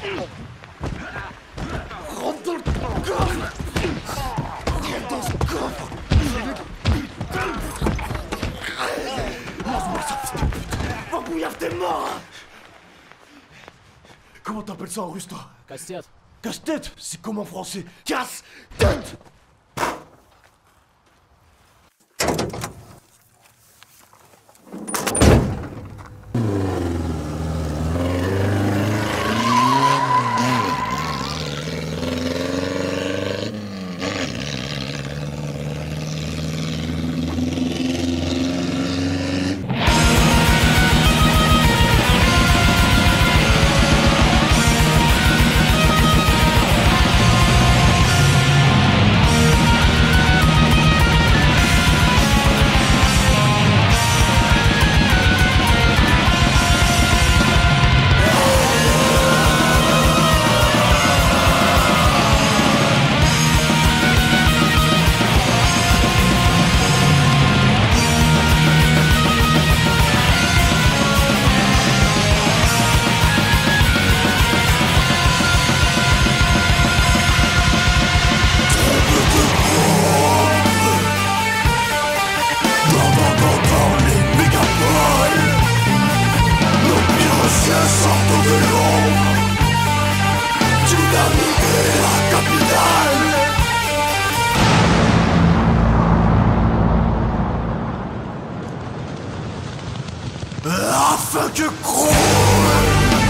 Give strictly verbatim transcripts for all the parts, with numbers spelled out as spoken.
Rentre dans le coffre. Rentre dans ce coffre. Lance-moi ça, fils de pute. Va bouillave, t'es mort. Comment t'appelles ça en russe, toi? Casse-tête. Casse-tête? C'est comme en français. Casse-tête. Afin que croule,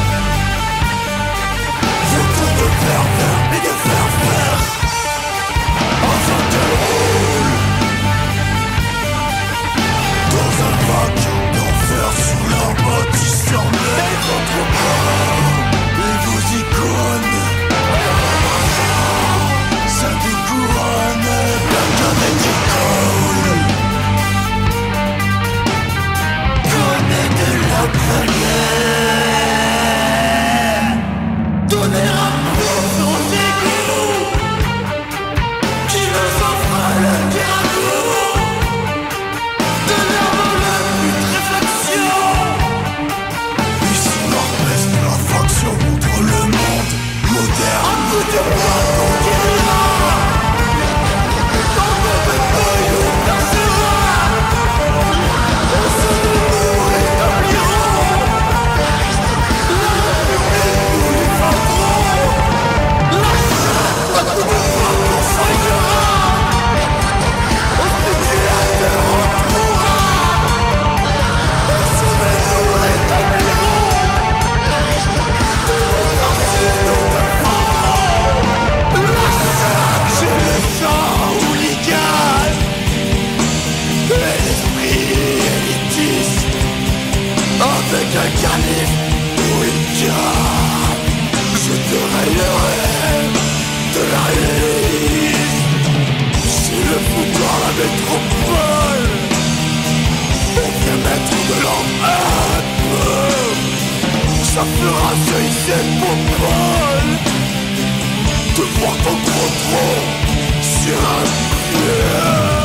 je tente de faire faire et de faire faire, afin qu'elle roule dans un vacuum d'enfer sous la bâtisseur. Mais votre corps et vos icônes, ça découronne la planète qui coule. Donner un bout aux égouts qui nous offre le miracle de l'herbe la putréfaction. Ici l'orpeste de la faction contre le monde moderne. Un coup de poing conquérira, tant qu'on peut pas y percera. On se démoule et établiront la République nous les vendrons. La chatte à coup de poing qu'on soignera, au spéculateur on trouvera. On se nous rétablirons, de l'autarcie nous défendrons. La chatte chez les gens hooligans et l'esprit élitiste, avec un canif ou une canne, je te rayerai de la réalise. Si le foutoir la métropole, on vient mettre de l'ordre un peu, ça fera séisser mon bol de voir ton gros tronc sur un pied.